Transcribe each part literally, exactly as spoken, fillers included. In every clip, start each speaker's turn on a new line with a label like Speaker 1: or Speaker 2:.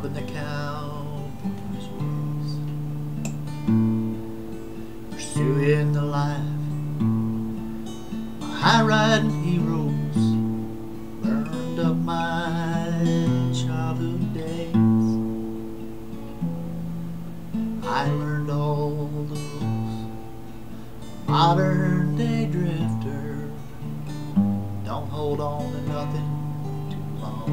Speaker 1: robbing the cowboys' ways, pursuing the life my high-riding heroes burned up my childhood days. I learned all the rules, modern day drifter. Don't hold on to nothing too long.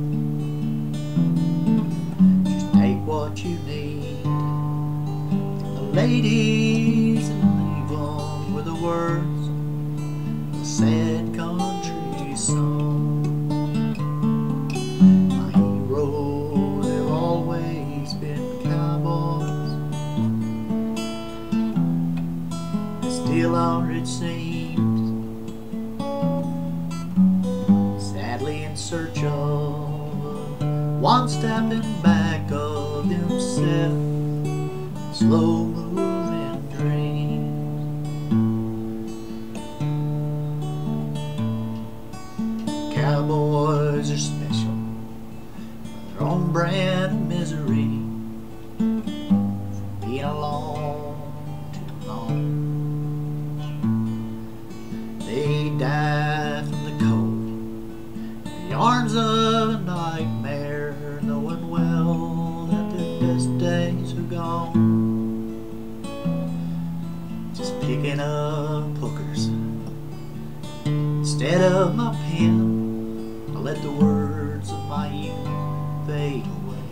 Speaker 1: Just take what you need from the ladies and leave them with the words of a sad country song. My heroes have always been cowboys, still are, it seems, sadly in search of one stepping back of themselves, slow moving dreams. Cowboys are special, their own brand of misery, from being alone too long. They die from the cold, the arms of a nightmare, knowing well that their best days are gone. Just picking up hookers instead of my pen, I let the words of my youth fade away.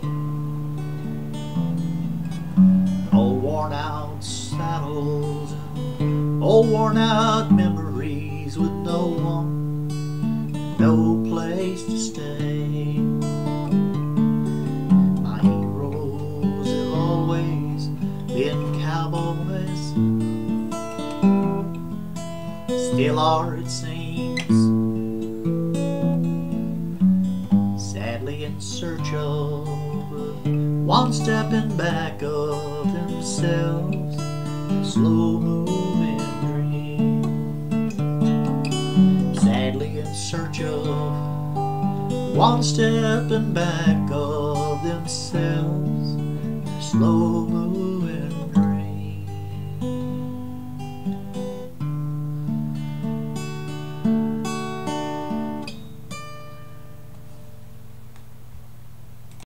Speaker 1: Old worn out saddles and old worn out memories with no one, no place to stay. My heroes have always been cowboys, still are, it seems, sadly in search of one stepping back of themselves, slow moving dreams. Sadly in search of one stepping back of themselves, slow